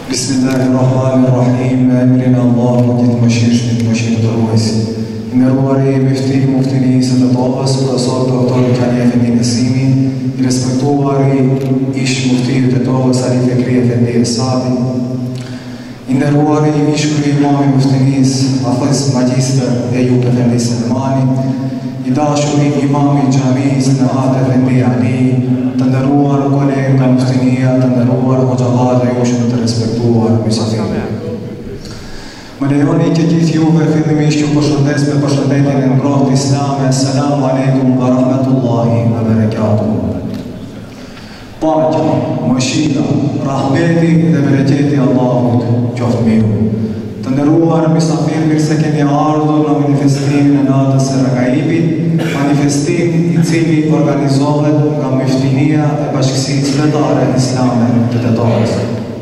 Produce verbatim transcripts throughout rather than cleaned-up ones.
بسم الله الرحمن الرحيم. أمرنا الله وجد مشيش من مشيط الرويس. إن رواري مفتي مفتني ستتوقس برسول دكتور كانيا فندي نسيمي رسمتواري إيش مفتي تتوقس علي فكرية فندي الصعبي. إن رواري إشكري إمام مفتنيس حفظ ماجستر أيوب فندي سلماني إداشوري إمام جاميس نهاد فندي علي تندروار كوليغا مفتنية تندروار مجالات يوشن ترسبكتوار مسافر. Maleoni që gjithë juve fillimisht ju përshëndes me përshëndetjen e ngrohtë islame. Assalamu alaikum wa rahmatullahi wa barakatuh. Paqja, mëshira, rahmeti dhe bereqeti Allahut qoftë me ju. Të nderuar mysafir, mirë se keni ardhur në manifestimin e natës së Ragaibit, manifestim i cili organizohet nga Muftinia e Bashkësisë Fetare Islame të Tetarës.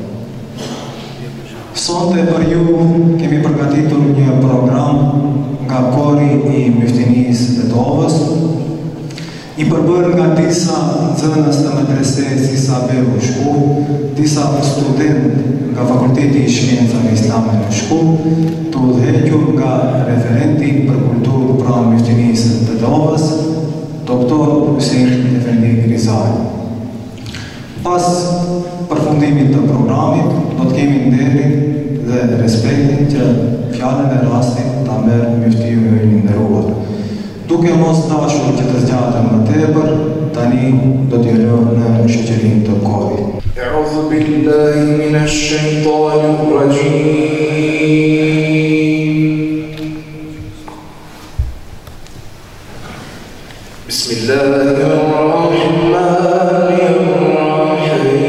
Sonte për ju kemi përgatitur një program nga kori i Muftinisë të Tetarës, i përbërë nga disa nxënës të medreses Isa Behu Shku, disa student nga Fakulteti i Shkencave Islame në Shku, të udhëhequr nga referenti për kulturë pranë Muftinisë të Tetarës, doktor Hussein Efendi Rizaj. Pas përfundimit të programit, do të kemi nderin dhe respektin që fjalën e rastit ta merr muftiu i nderuar. Duke mos dashur që të zgjatem më tepër, tani do t'ju lë në shoqërinë të korit. A'udhu billahi minash shaitanir rajim. Bismillahir rahmanir rahim.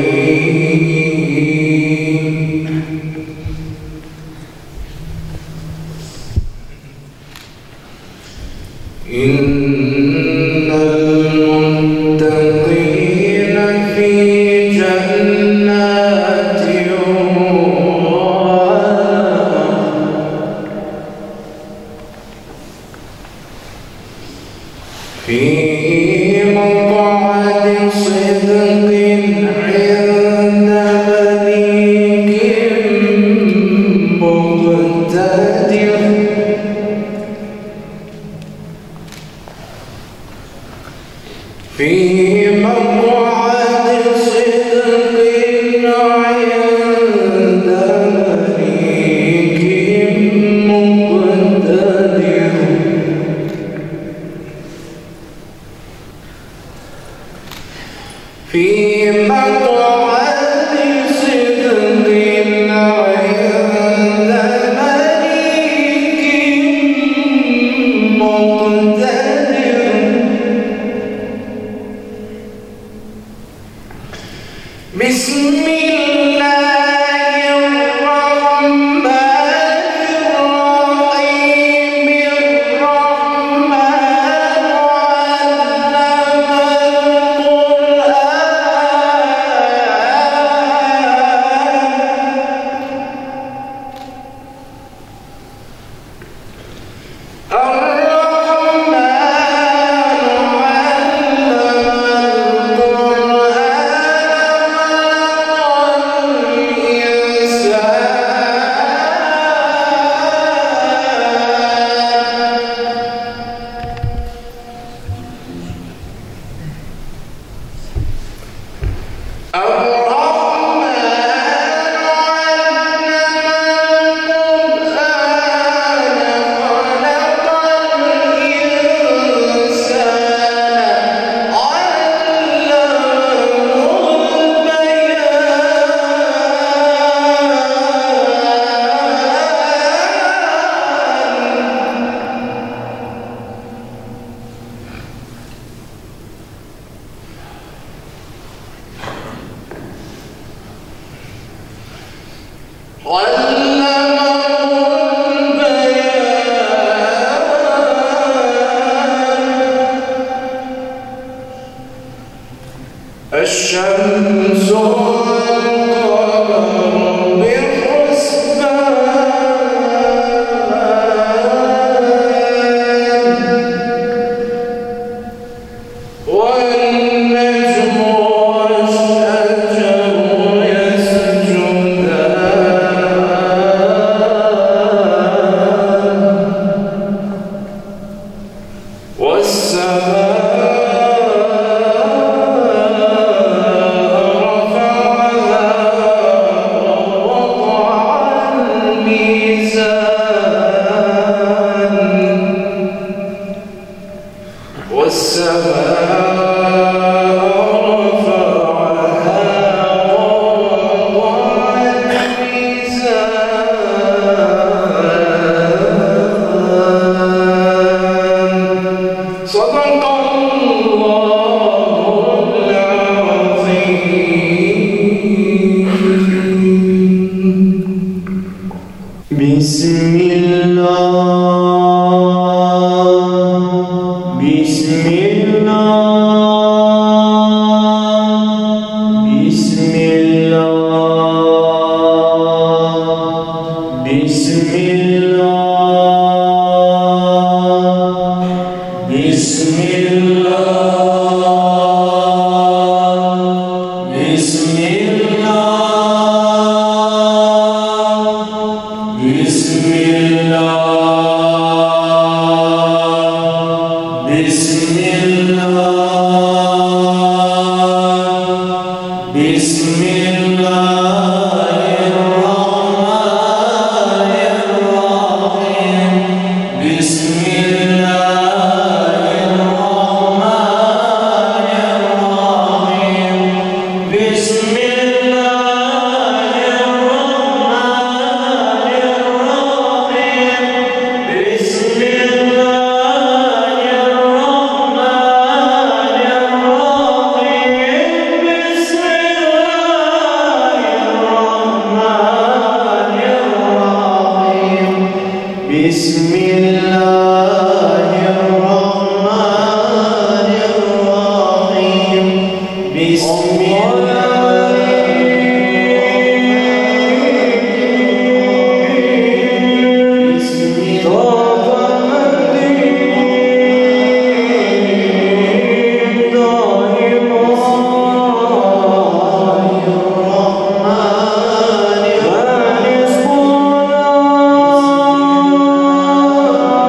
خلق Oh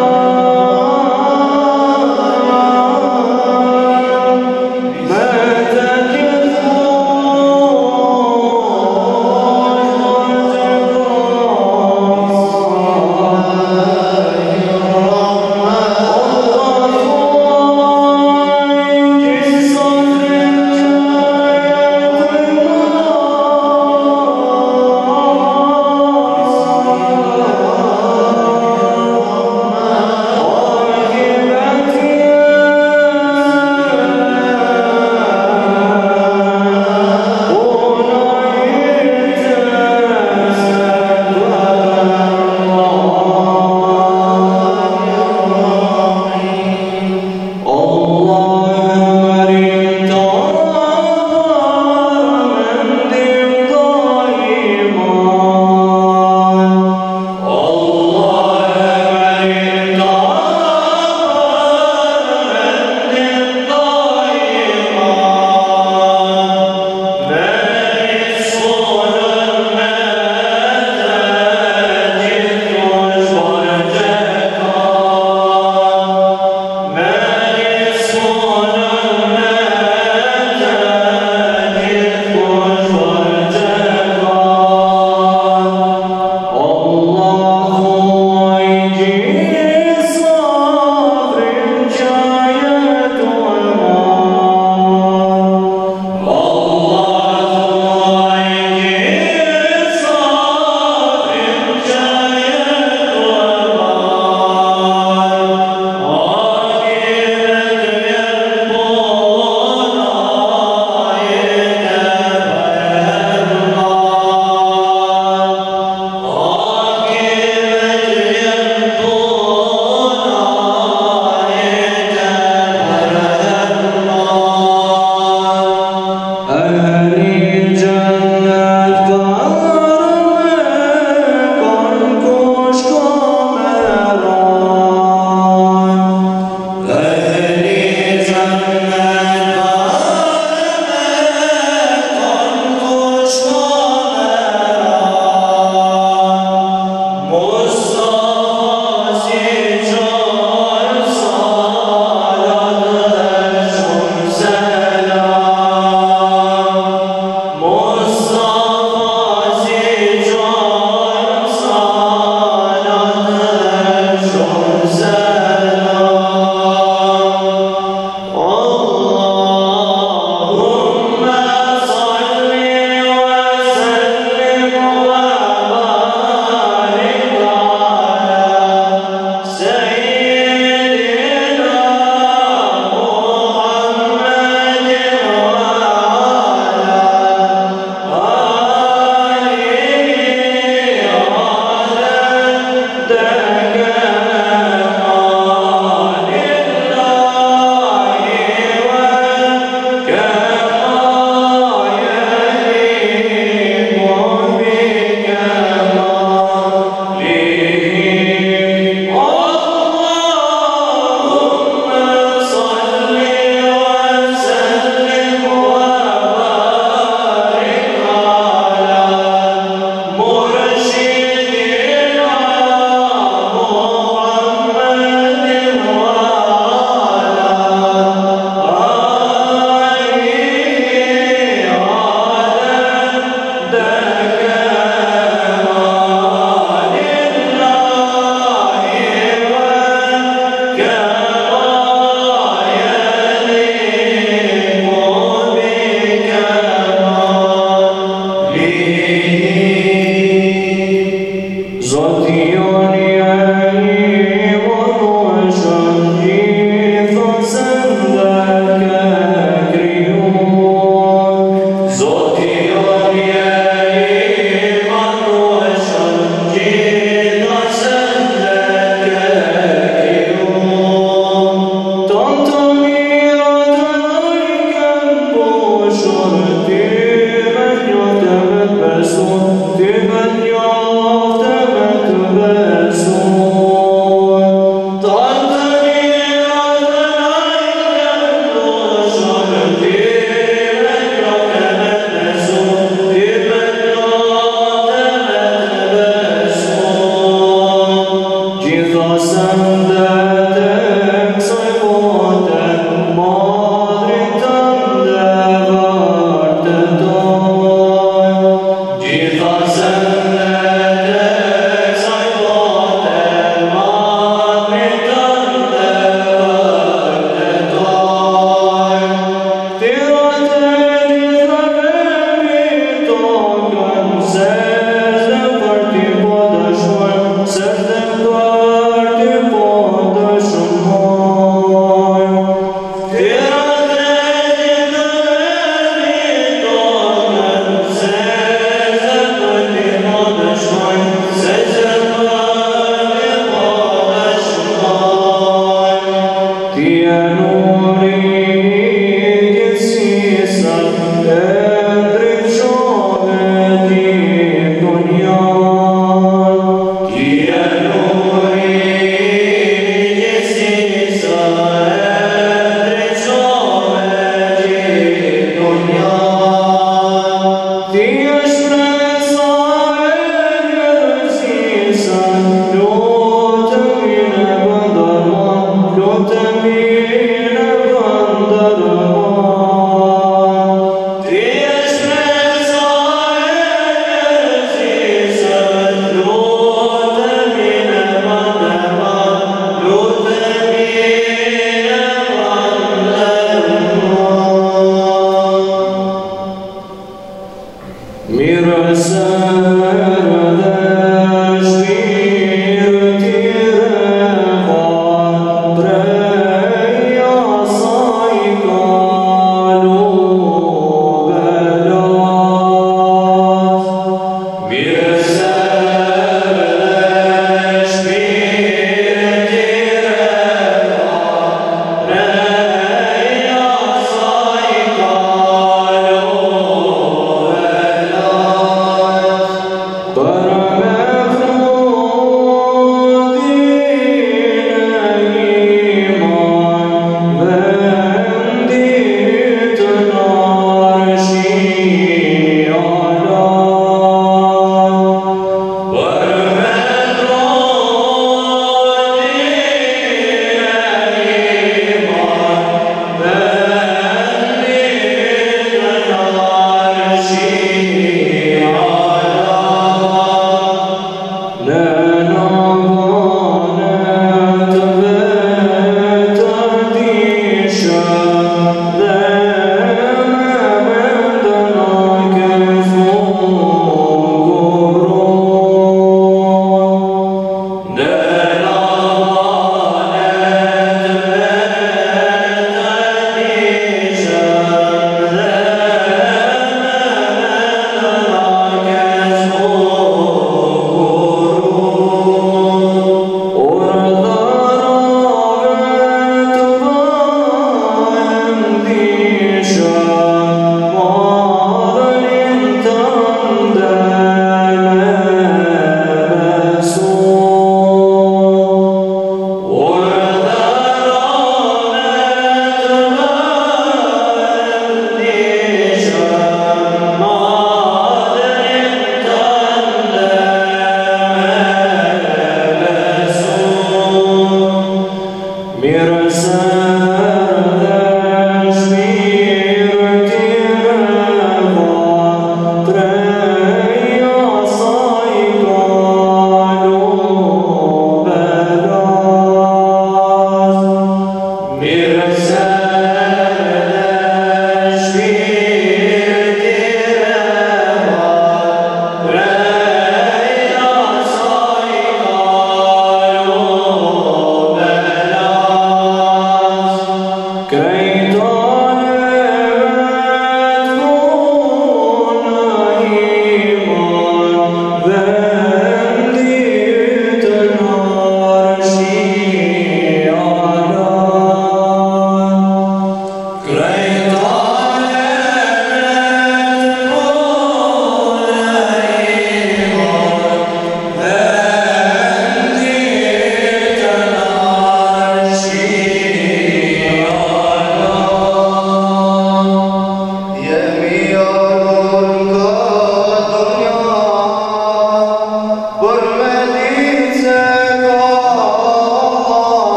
Tia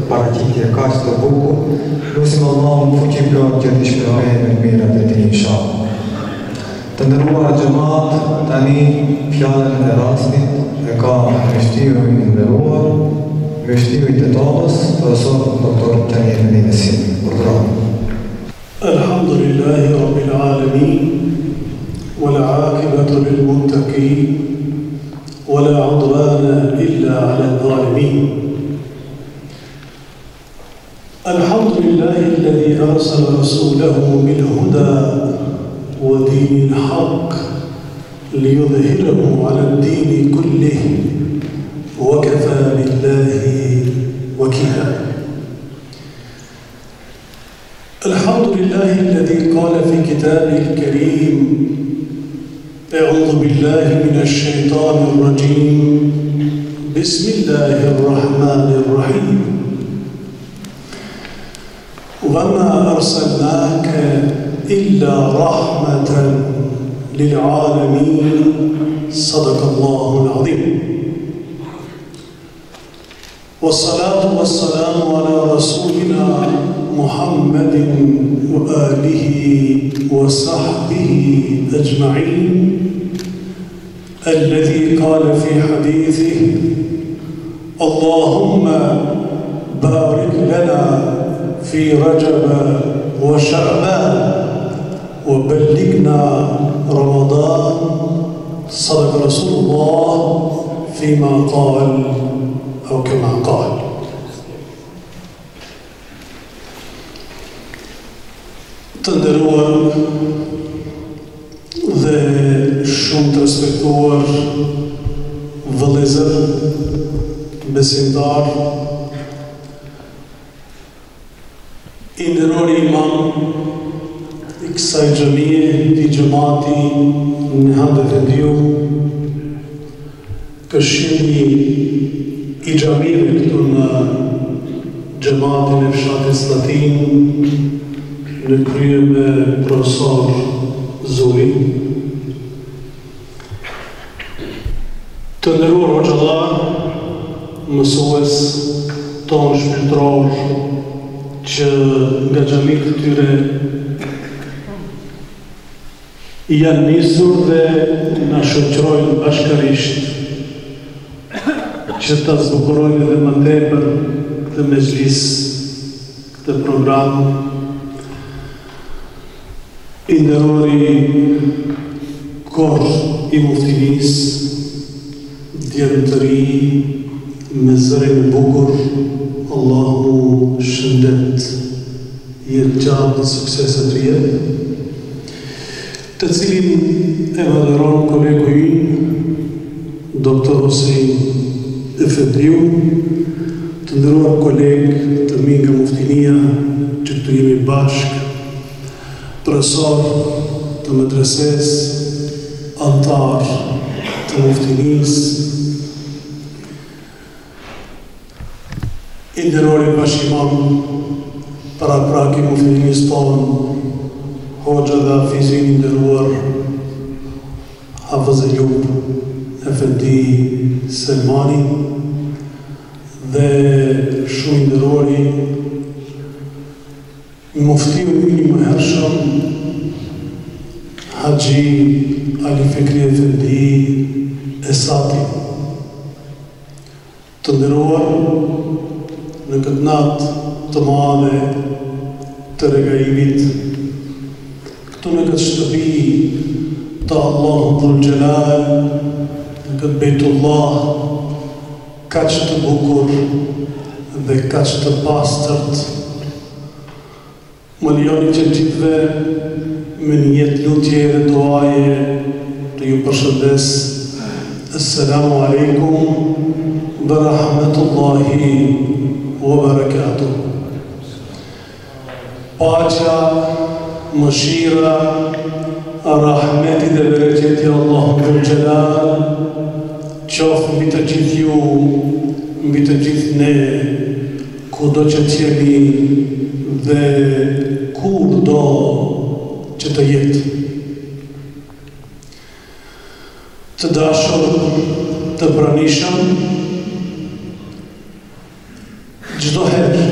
paraqitje kaq të bukur. Lutim Allahun fuqi plot që të shpërojë me mirat e tij inshallah. Të nderuar xhamat, tani fjalën e rastit e ka mështiru i nderuar, mështiru i tetovës, profesor doktor Tanir Menesin. الحمد لله رب العالمين والعاقبة للمتقين ولا عدوان إلا على الظالمين. الحمد لله الذي أرسل رسوله بالهدى ودين الحق ليظهره على الدين كله وكفى بالله وكيلا. الحمد لله الذي قال في كتابه الكريم: أعوذ بالله من الشيطان الرجيم بسم الله الرحمن الرحيم وما أرسلناك إلا رحمة للعالمين صدق الله العظيم. والصلاة والسلام على رسولنا محمد وآله وصحبه أجمعين الذي قال في حديثه: اللهم بارك لنا في رجب وشعبان وبلغنا رمضان. صدق رسول الله فيما قال أو كما قال. Të nderuar dhe shumë të respektuar vëllezër, besimtar, i nderuar imam i kësaj xhamie, i xhamati në Hamdet e Diu, këshilli i xhamive këtu në xhamatin e fshatit Slatin, në krye me profesor Zuri. Të nderuar hoxhallar, mësues tonë shpirtëror që nga xhamit të tyre janë nisur dhe na shoqërojnë bashkërisht që ta zbukurojnë edhe më tepër këtë mezhlis, këtë program. I nderuari korë i muftinis, djemë të ri, me zërin e bukur, Allahu shëndet, jetë gjatë dhe sukseset të jetë, të cilin e madheron kolegu i, doktor Hussein Efendiu, të nderuar kolegë të mi nga muftinia, që të jemi bashkë, profesor të medreses, antar të muftinis, i nderuari bashkimam para praki muftinis tonë, hoxha dhe hafizin i nderuar Hafez Ejub Efendi Selmani, dhe shumë i nderuari muftiu i më hershëm Haxhi Ali Fikri Efendi Esati. Të nderuar në këtë natë të madhe të regaimit, këtu në këtë shtëpi të Allahut Dhul Gjelal, në këtë Bejtullah, kaq të bukur dhe kaq të pastërt, më lijoni që gjithve me një jetë lutje dhe duaje të ju përshëndes. Assalamu alaikum wa rahmatullahi wa barakatuh. Paqja, mëshira, rahmeti dhe bereqeti Allahut Dhul Gjelal qofë mbi të gjithë ju, mbi të gjithë ne, kudo që të jemi dhe kur do që të jetë. Të dashur, të pranishëm, çdo herë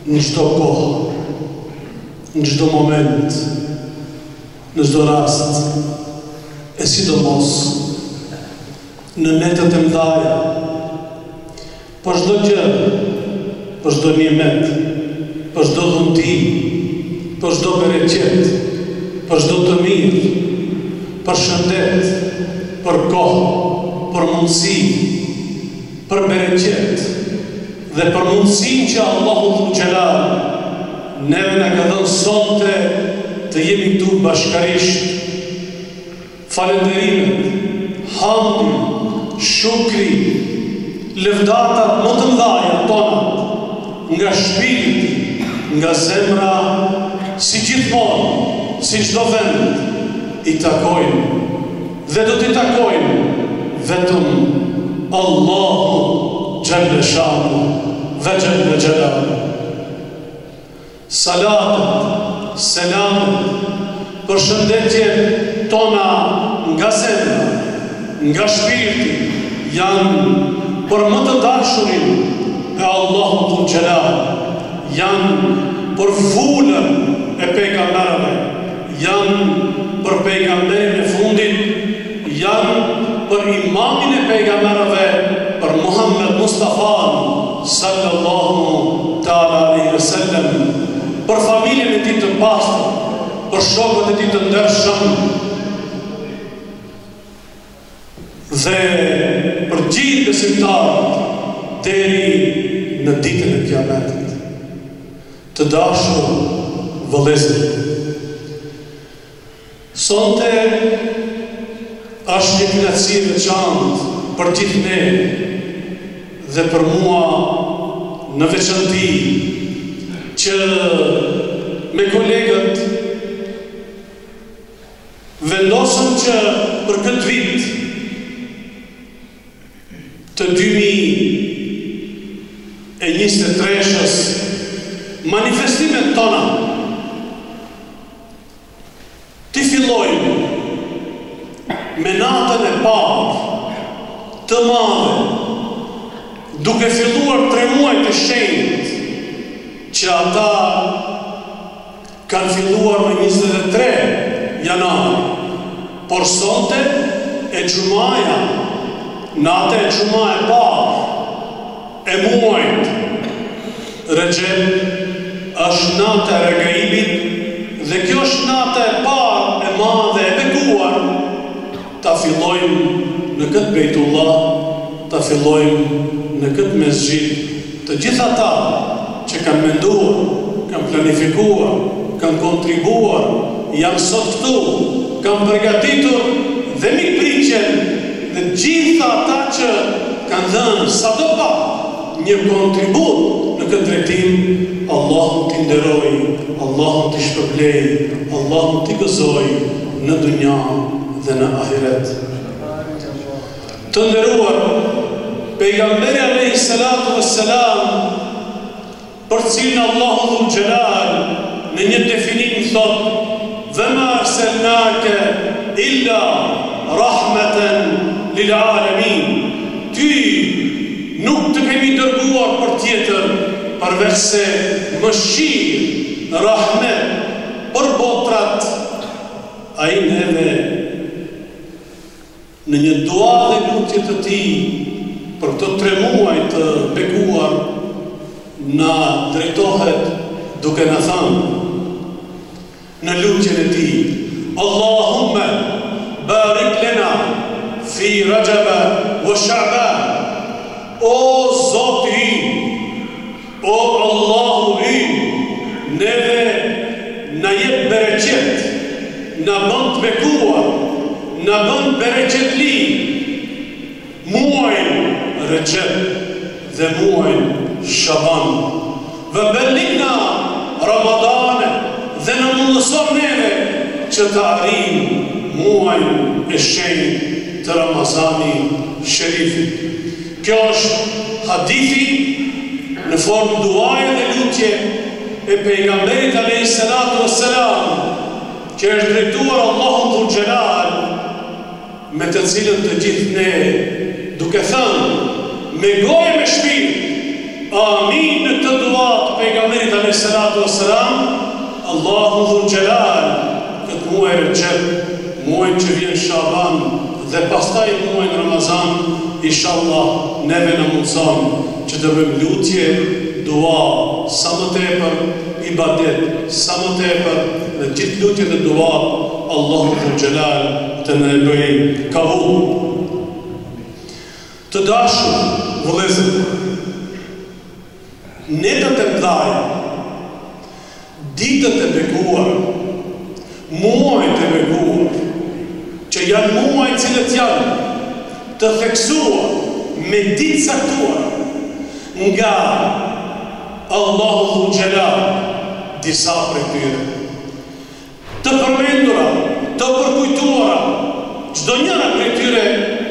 në çdo kohë, në çdo moment, në çdo rast, e sidomos në netët e mëdha, për çdo gjë, për çdo nimet, për çdo dhunti, për çdo bereqet, për çdo të mirë, për shëndet, për kohë, për mundësi, për bereqet, dhe për mundësin që Allahu Dhul Gjelal neve në ka dhënë sonte të jemi këtu bashkarisht. Falenderimet, hamdi, shukri, lëvdatat më të mëdhaja tona nga shpirti, nga zemra, si gjithmonë, si çdo vend, i takojnë dhe do t'i takojnë vetëm Allahu Gjelle Shanu ve Gjelle Gjelalu. Salatet, selamet, për shëndetjet tona nga zemra, nga shpirti, janë për më të dashurin e Allahu Dhul Gjelal, janë për vullën e pejgamberëve, janë për pejgamberin e fundit, janë për imamin e pejgamberëve, për Muhammed Mustafa sallallahu ta'ala alaihi wasallam, për familjen e tij të pastër, për shokët e tij të ndershëm, dhe për gjithë besimtarët deri në ditën e Kiametit. Të dashur vëllezër, sonte është një kënaqësi e veçantë për gjithë ne dhe për mua në veçanti që me kolegët vendosëm që për këtë vit të dy mijë e njëzet e treshës manifestimet tona të fillojmë me natën e parë të madhe, duke filluar tre muaj të shenjtë që ata kanë filluar me njëzet e tre janar, por sonte e xumaja, natë e xuma e parë e muajt Recep është natë e Regaibit dhe kjo është natë e parë e madhe e bekuar. Ta fillojmë në këtë Bejtullah, ta fillojmë në këtë mesxhid. Të gjitha ata që kanë menduar, kanë planifikuar, kanë kontribuar, janë sot këtu, kanë përgatitur dhe mikpritjen, dhe gjitha ata që kanë dhënë sado pak një kontribut në këtë drejtim, Allahu t'i nderoj, Allahu t'i shpërblej, Allahu t'i gëzoj në dunja dhe në ahiret. Të nderuar, pejgamberi alayhi salatu wassalam, për cilin Allahu Dhul Gjelal në një definim thot: "Wa ma arsalnaka illa rahmatan lil alamin." Ty nuk të kemi dërguar për tjetër përveç se mëshirë, rahmet për botrat. Ai neve në një dua dhe lutje të tij për këto tre muaj të bekuar na drejtohet duke na thënë në lutjen e tij: "Allahumma barik lana fi Rajab wa Sha'ban." O Zoti i, o Allahu i, neve na jep bereqet, na bën të bekuar, na bën bereqetli muajin Recep dhe muajin Shaban. Vë bellikna Ramadane dhe në mundëson neve që të arrim muajin e shenjtë të Ramazani Sherifit. Kjo është hadithi në formë duaje dhe lutje e pejgamberit alayhi salatu wassalam, që është drejtuar Allahu Dhul Gjelal, me të cilën të gjithë ne, duke thënë me gojë me shpirt amin në këtë dua të pejgamberit alayhi salatu wassalam, Allahu Dhul Jalal, këtë muaj Recep, muaj që vjen Shaban dhe pastaj muaj Ramazan, inshallah neve në mundson që të bëjmë lutje, dua sa më tepër, ibadet sa më tepër dhe gjithë lutjet dhe duat Allahu Dhul Jalal të në bëj kabul. Të dashur vëllezër, netët e mdhaja, ditët e beguar, muajt e beguar, që janë muaj cilët janë të theksuar me ditë saktuar nga Allahu Dhul Jalal, disa për tyre të përmendura, të përkujtuara, çdo njëra për tyre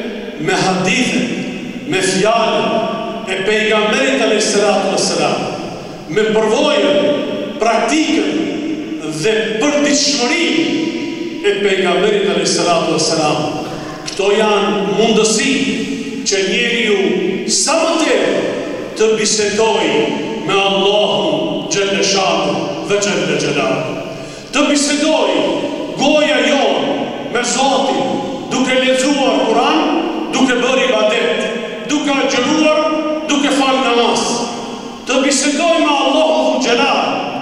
me hadithe, me fjalën e pejgamberit alayhis salatu wassalam, me përvojën, praktikën dhe përditshmërinë e pejgamberit alayhis salatu wassalam. Këto janë mundësi që njeriu sa më tepër të bisedojë me Allahun Gjelle Shanu dhe Gjelle Gjelal. Të bisedojë goja jonë me Zotin, duke lexuar Kur'an, duke bërë ibadet, duke agjëruar, duke falë namaz. Të bisedojë me Allahun Dhul Jalal,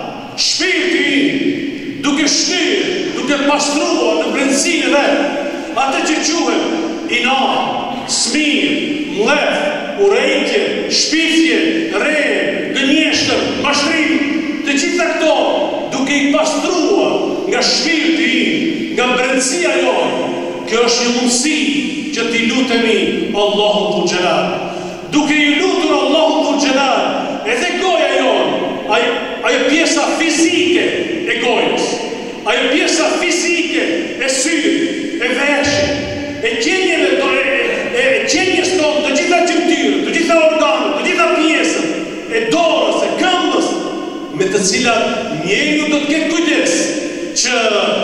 shpirti i, duke shtyrë, duke pastruar në brendësinë e vet, atë që quhet inar, smir, mlef, urrejtje, shpifje, re, gënjeshtër, mashtrim, të gjitha këto duke i pastruar nga shpirti i, nga brendësia jonë. Kjo është një mundësi që t'i lutemi Allahun Dhul Jalal. Duke i lutur Allahun Dhul Jalal, edhe goja jonë, ajo pjesa fizike e gojës, ajo pjesa fizike e syrit, e veshit, e qenjeve e, e qenjes tonë, të gjitha gjymtyrët, të gjitha organët, të gjitha pjesët, e dorës, e këmbës, me të cilat njeriu do të ketë kujdes që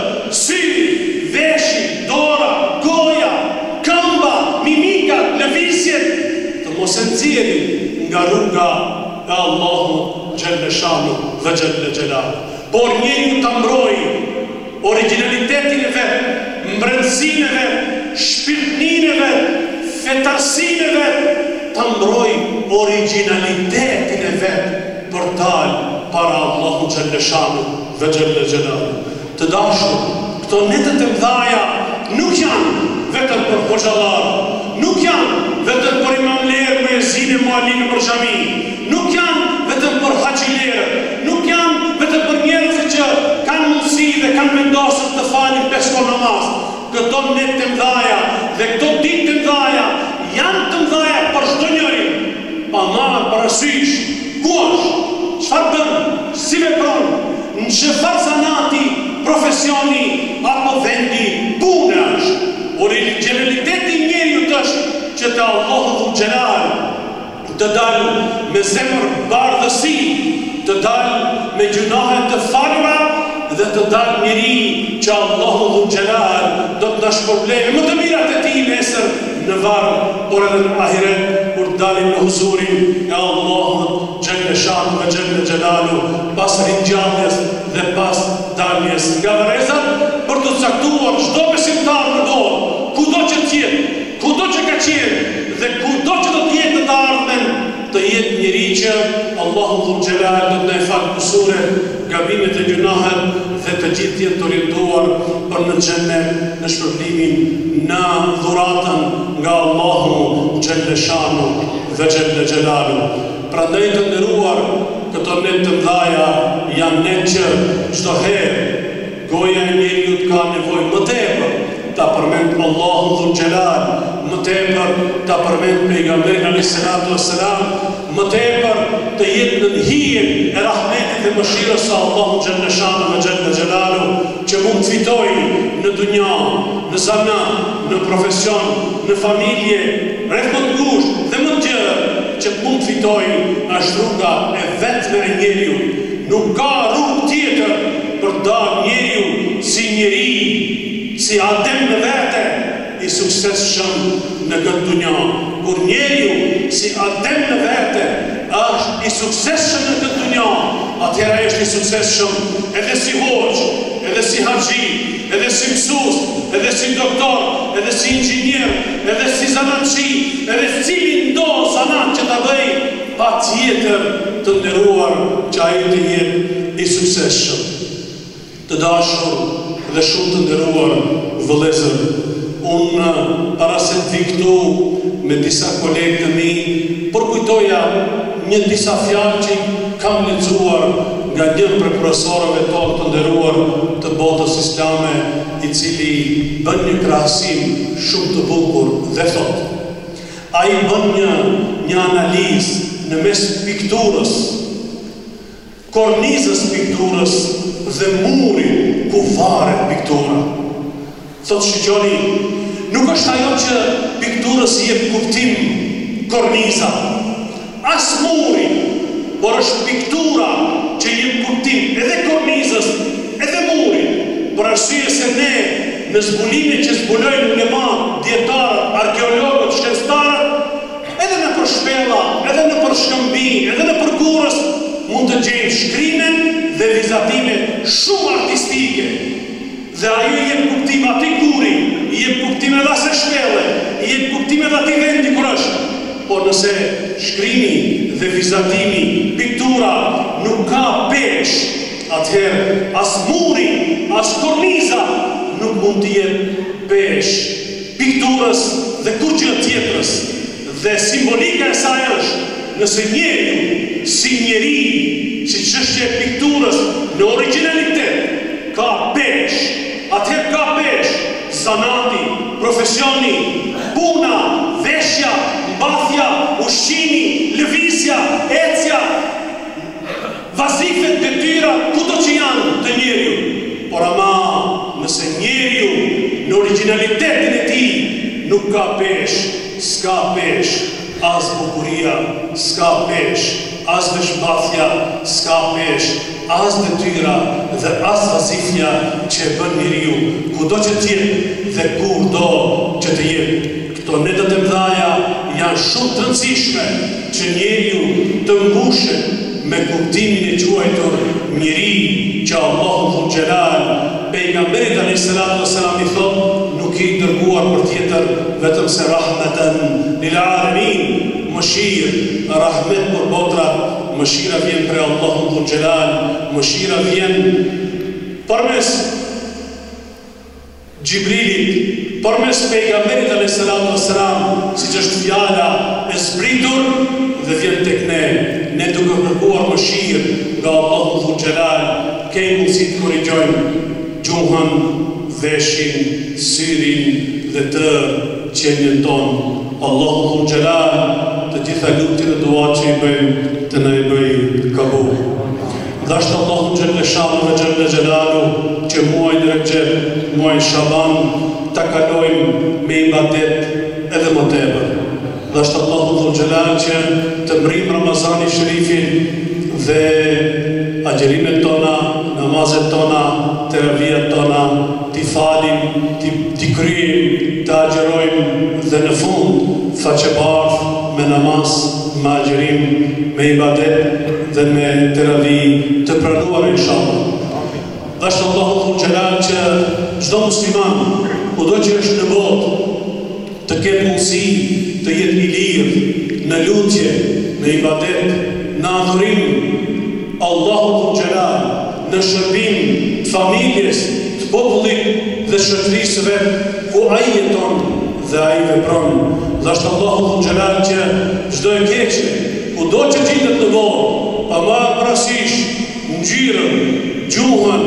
syri, veshi, dora, goja, këmba, mimikat, lëvizjet të mos e nxjerrin nga rruga e Allahut Gjelle Shanu dhe Gjelle Gjelal. Por njeriu ta mbrojë originalitetin e vet, mbrëmsinë e vet, shpirtëninë e vet, fetarsinë e vet, ta mbrojë originalitetin e vet për dalë para Allahu Gjelle Shanu dhe Gjelle Gjelal. Të dashur, këto netët e mdhaja nuk janë vetëm për hoxhallar, nuk janë vetëm për imamlerë me ezine mualinë për xhami, nuk janë vetëm për haxhilerë, nuk janë vetëm për njerëzit që kanë mundësi dhe kanë vendosur të falin pesë kohë namaz. Këto netë të mdhaja dhe këto ditë të mdhaja janë të mdhaja për çdo njeri. Pa marrë parasysh ku është, çfarë bën, si vepron, në çfarë zanati, profesioni apo vendi pune është. Originaliteti i njeriut është që te Allahu Dhul Jalal të dalë me zemër bardhësi, të dalë me gjunahe të falura dhe të dalë njeri që Allahu Dhul Jalal do të na shpërblejë më të mirat e tij nesër në varr, por edhe në ahiret kur dalim në huzurin e Allahut Gjelle Shanu dhe Gjelle Gjelalu, pas ringjalljes dhe pas daljes nga varrezat, për të caktuar çdo besimtar në dorë, kudo që të jetë, kudo që ka qenë dhe kudo që do të jetë në të ardhmen, të jetë njeri që Allahu Dhul Jalal do të na falë kusuret, gabimet e gjunahet dhe të gjithë jetë të orientuar për në xhenet, në shpërblimin, në dhuratën nga Allahu Gjelle Shanu dhe Gjelle Gjelalu. Prandaj të nderuar, këto net të mdhaja janë net që çdo herë goja e njeriut ka nevojë më tepër ta përmend Allahun Dhul Jalal, më tepër ta përmend pejgamberin alayhis salatu wassalam, më tepër të jetë në hijen e rahmetit dhe mëshirës së Allahut Gjelle Shanu dhe Gjelle Gjelalu, që mund të fitojë në dunja, në zanat, në profesion, në familje, rreth më të ngushtë dhe më të gjerë, që mund të fitojë është rruga e vetme e njeriut. Nuk ka rrugë tjetër për të dalë njeriu si njeri, si adem në vete, i suksesshëm në këtë dunja. Kur njeriu si adem në vete është i suksesshëm në këtë dunja, atëherë ai është i suksesshëm edhe si hoxh, edhe si haxhi, edhe si mësues, edhe si doktor, edhe si inxhinier, edhe si zanatçi, edhe cilin do zanat që ta bëj, patjetër të nderuar që ai të jetë i suksesshëm. Të dashur dhe shumë të nderuar vëllezër, unë para se të vi këtu me disa kolegë të mi, përkujtoja një disa fjalë që kam lexuar nga një prej profesorëve tonë të nderuar të botës islame, i cili bën një krahasim shumë të bukur dhe thotë: ai bën një, një analizë në mes pikturës, kornizës pikturës dhe murit ku varet piktura. Thotë shqyqoni, nuk është ajo që pikturës jep kuptim korniza, as muri, por është piktura që jep kuptim edhe kornizës, edhe murit, për arsye se ne në zbulime që zbulojnë ulemat, dietarët, arkeologët, shkencëtarët, edhe në për shpella, edhe në për shkëmbi, edhe në për kurës, mund të gjejmë shkrimen dhe vizatime shumë artistike. Dhe ajo i jep kuptim ati kuri, i jep kuptim edhe asë shpelle, i jep kuptim edhe ati vendi kur është. Por nëse shkrimi dhe vizatimi, piktura nuk ka pesh, atëherë as muri, as korniza nuk mund të jetë pesh pikturës dhe kurgjë tjetrës. Dhe simbolika e saj është, nëse njeriu si njeri, si çështje e pikturës në originalitet ka pesh, atëherë ka pesh zanati, profesioni, puna, veshja, mbathja, ushqimi, lëvizja, ecja, vazifet, detyra, kudo që janë të njeriu. Por ama nëse njeriu në originalitetin e tij nuk ka pesh, s'ka pesh, as bukuria, s'ka pesh, as veshmbathja, s'ka pesh, as detyra dhe as vazifja që e bën njeriu, kudo që t'jetë dhe kur do që të jetë. Këto netat e mëdhaja janë shumë të rëndësishme që njeriu të mbushet me kuptimin e quajtur njeri që Allahu Dhul Xhelal, pejgamberit alayhis salatu wassalam i thotë, nuk i dërguar për tjetër vetëm se rahmeten lil alamin, mëshirë, rahmet për botrat. Mëshira vjen prej Allahu Dhul Xhelal, mëshira vjen përmes Gjibrilit, përmes pejgamberit alayhis salatu wassalam, siç është fjala e zbritur dhe vjen tek ne. Ne duke kërkuar mëshirë nga Allahu Dhul Xhelal, kemi mundësi të korrigjojmë gjuhën, veshin, syrin dhe tërë qenjen tonë. Allahu Dhul Xhelal të gjitha lutjet dhe duat që i bëjmë të na i bëj kabul. Dashtë Allahu Xhelle Shanu dhe Xhelle Xhelalu që muajin Recep, muajin Shaban ta kalojmë me ibadet edhe më tepër. Dashtë Allahu Dhul Xhelal që të mbrim Ramazani Sherifin dhe agjerimet tona, namazet tona, teravijat tona, t'i falim, t'i kryim, t'i agjerojmë dhe në fund faqebarth me namaz, me agjerim, me ibadet dhe me teravi të pranuar inshallah. Dashtë Allahu Dhul Xhelal që çdo musliman, kudo që është në botë, të ketë mundësi të jetë i lirë në lutje, në ibadet, në adhurim Allahu Dhul Xhelal, në shërbim të familjes, të popullit dhe shoqërisë vet ku ai jeton dhe ai vepron. Dashtë Allahu Dhul Xhelal që çdo e keqe, kudo që gjendet në botë, pa marrë parasysh ngjyrën, gjuhën,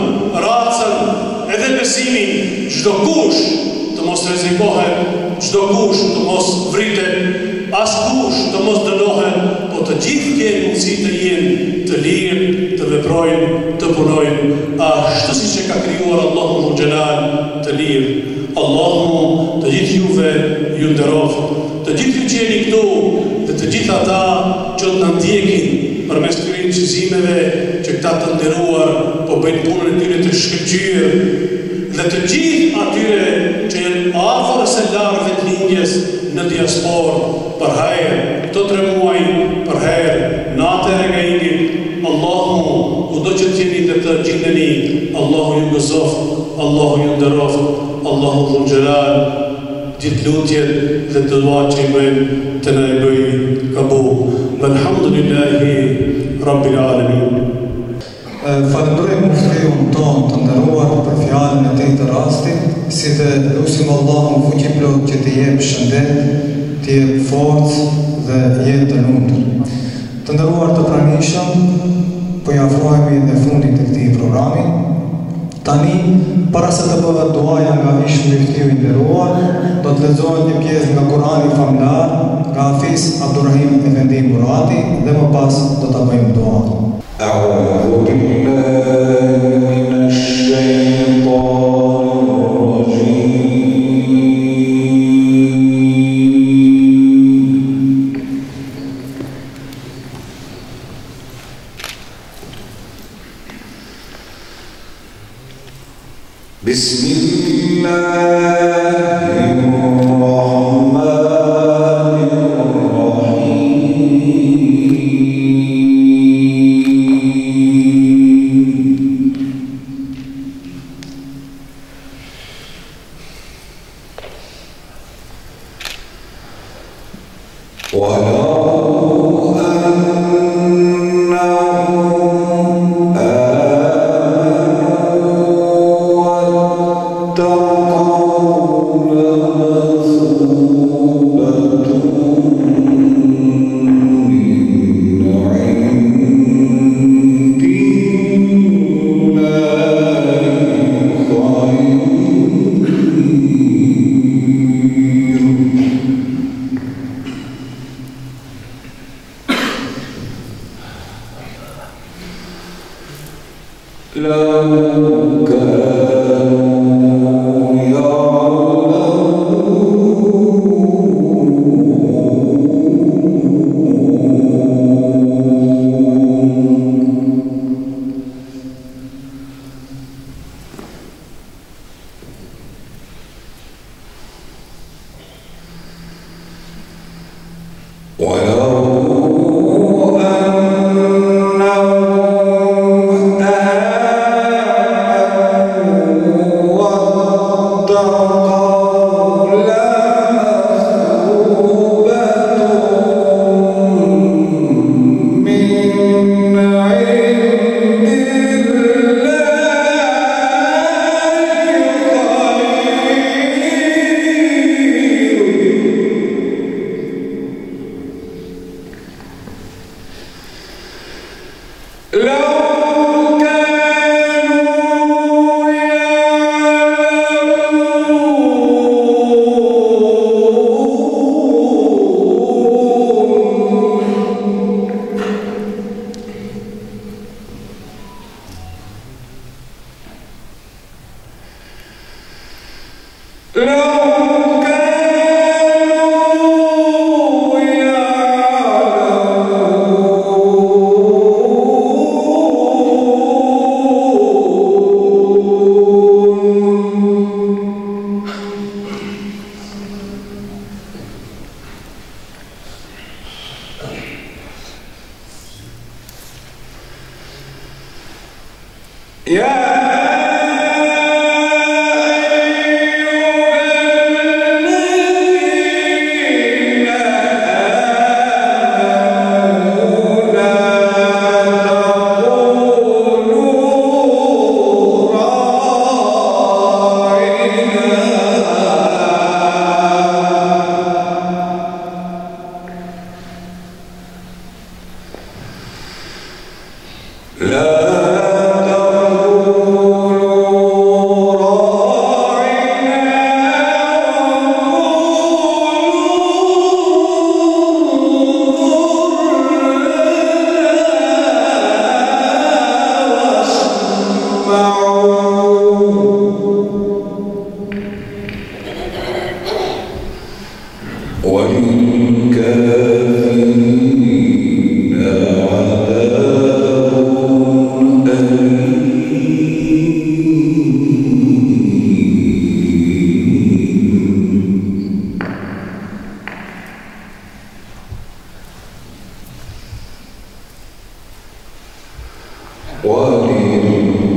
racën edhe besimin, çdo kush të mos rrezikohet, çdo kush të mos vritet, as kush të mos dënohet, po të gjithë kenë mundësi të jenë të lirë, të veprojnë, të punojnë, ashtu siç e ka krijuar Allahu Dhul Xhelal të lirë. Allahu të gjithë juve ju nderoft, të gjithë ju që jeni këtu dhe të gjithë ata që të na ndjekin përmes këtyre incizimeve që këta të nderuar po bëjnë punën e tyre të shkëlqyer, dhe të gjithë atyre që janë afër se larg vetëlindjes në diasporë, për herë këto tre muaj, për herë natë e regaimit, Allahu të gjithëni, Allahu ju gëzoft, Allahu ju nderoft, Allahu dhul xhelal, gjithë lutjet dhe të duat që i bëjmë të na i bëj kabul. Alhamdulillahi Rabbil Alamin. Falenderoj muftiun tonë të nderuar për fjalën e tij të rastit, si dhe lutim Allahun fuqiplot që të jep shëndet, të jep forcë dhe jetë të lumtur. Të nderuar të pranishëm, po i afrohemi në fundit të këtij programi. Tani, para se të bëhet duaja nga ish muftiu i nderuar, do të lexohet një pjesë nga Kurani famlar nga Hafiz Abdurrahim Efendi Murati dhe më pas do ta bëjmë duan. أعوذ بالله من الشيطان الرجيم بسم الله الرحمن ولو أنهم آمنوا واتقوا لمثوبة من عند الله خير لو كانوا يعلمون ولو ولله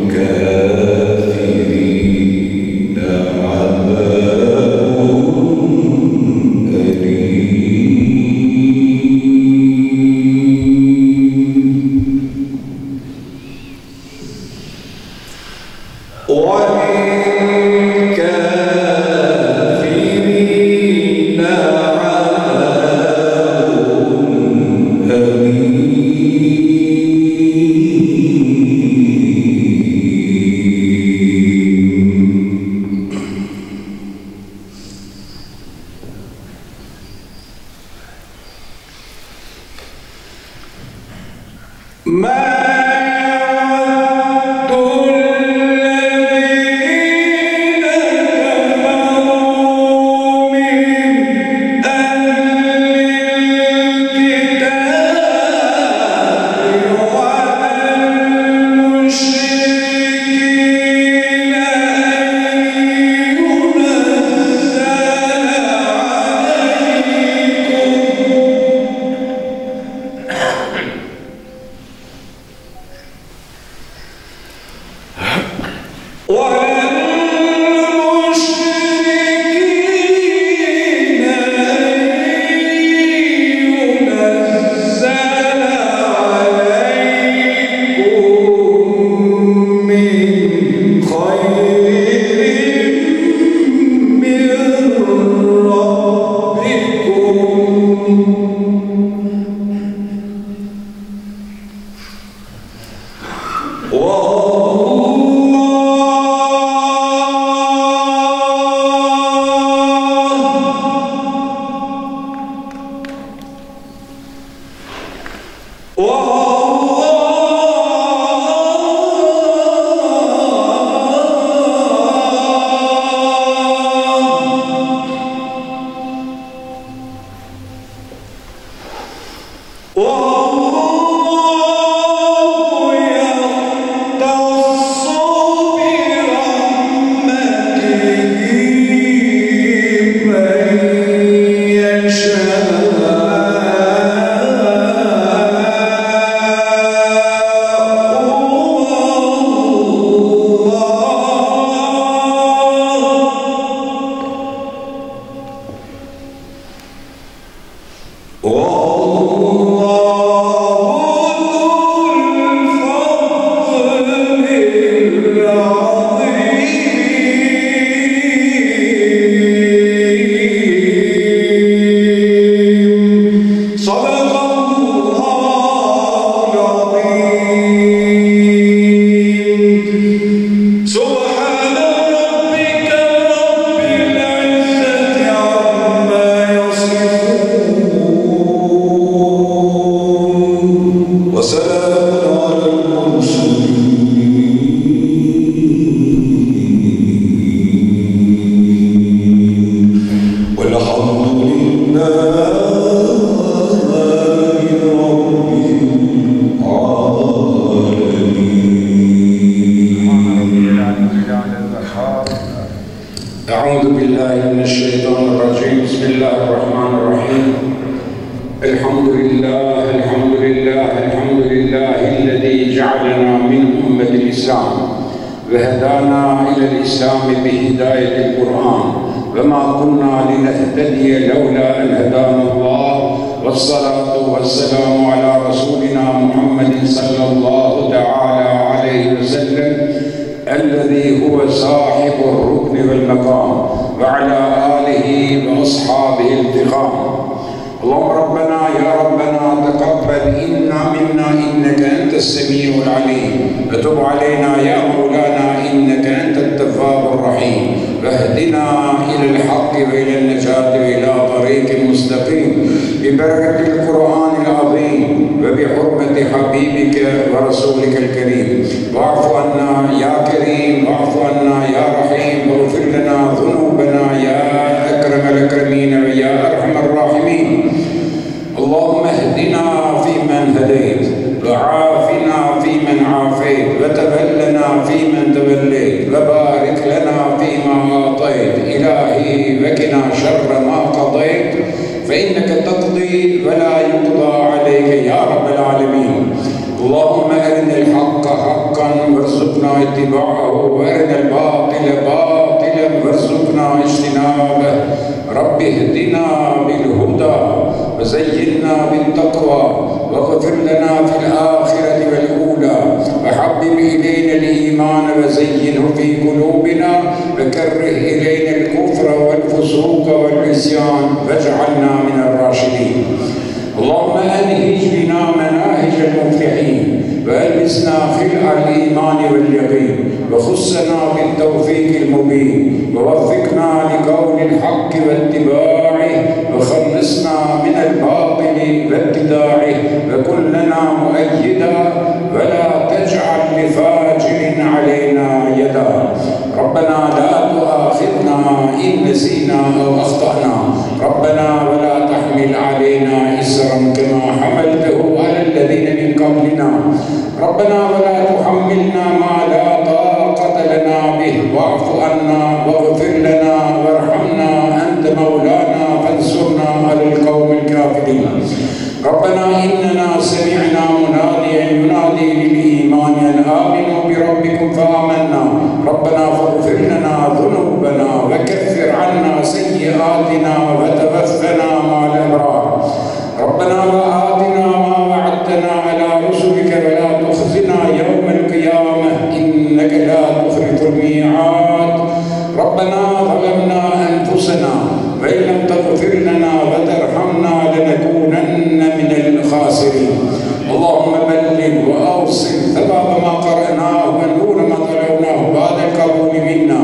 وزينا بالتقوى واغفر لنا في الآخرة والأولى وحبب إلينا الإيمان وزينه في قلوبنا وكره إلينا الكفر والفسوق والعصيان واجعلنا من الراشدين. اللهم أنهج بنا مناهج المفلحين وألبسنا خلع الإيمان واليقين وخصنا بالتوفيق المبين ووفقنا لقول الحق واتباعه وخلصنا من الباطل وابتداعه وكن لنا مؤيدا ولا تجعل لفاجر علينا يدا. ربنا لا تؤاخذنا إن نسينا أو أخطأنا. ربنا ولا تحمل علينا إسرا كما حملته على الذين من قبلنا. ربنا ولا تحملنا ما لا طاقة لنا به واعف عنا واغفر لنا وارحمنا أنت مولانا فانصرنا على القوم الكافرين. ربنا إننا سمعنا مناديا ينادي للإيمان أن آمنوا بربكم فآمنا. ربنا فاغفر لنا ذنوبنا وكفر عنا سيئاتنا وتوفنا مع الأبرار. ربنا وآتنا ما وعدتنا على رسلك ولا تخزنا يوم القيامة إنك لا تخلف الميعاد. ربنا ظلمنا أنفسنا وإن لم تغفر لنا وترحمنا لنكونن من الخاسرين. اللهم بلغ وأوصل ثواب ما قرأناه ونور ما تلوناه بعد القبول منا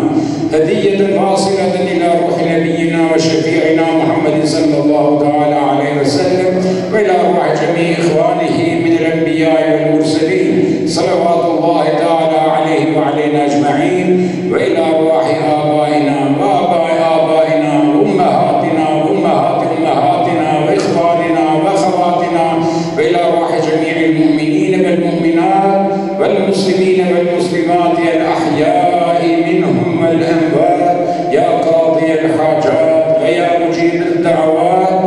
هدية واصلة إلى روح نبينا وشفيعنا محمد صلى الله تعالى عليه وسلم وإلى روح جميع إخوانه من الأنبياء والمرسلين صلوات الله تعالى عليه وعلينا أجمعين وإلى روح آبائنا وآباء آبائنا وأمهاتنا وأمهات أمهاتنا وإخواننا وأخواتنا وإلى روح جميع المؤمنين والمؤمنات والمسلمين والمسلمات الأحياء منهم والأموات يا قاضي الحاجات ويا مجيب الدعوات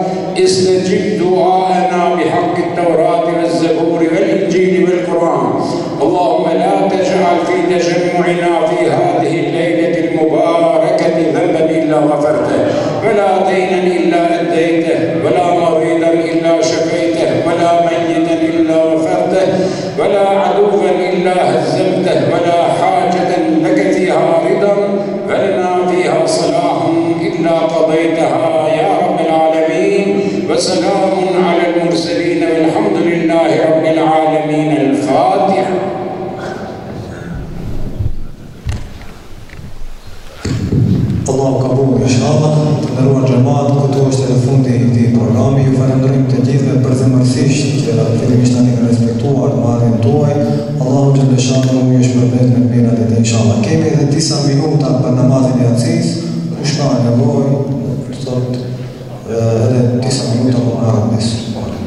استجب دعاءنا بحق التوراة والزبور والإنجيل والقرآن. اللهم لا تجعل في تجمعنا في هذه الليلة المباركة ذنبا إلا غفرته ولا دينا إلا أديته ولا مريضا إلا شفيته ولا ميتا إلا غفرته ولا عدوا إلا هزمته ولا حاجة لك فيها رضا ولنا فيها صلاح إلا قضيتها يا رب العالمين. وسلام على المرسلين والحمد لله رب العالمين. الفاتحة. الله قبول إن شاء الله. Nderuar xhamat, këtu është edhe fundi i këtij programi. Ju falenderojmë të gjithëve përzemërsisht që fillimisht tani kanë respektuar marrjen tuaj. Allahu xhaleshanu ju shpërblet me mirat e tij inshallah. Kemi edhe disa minuta për namazin e yatsis. Kush ka nevojë, thotë edhe disa minuta për namazin.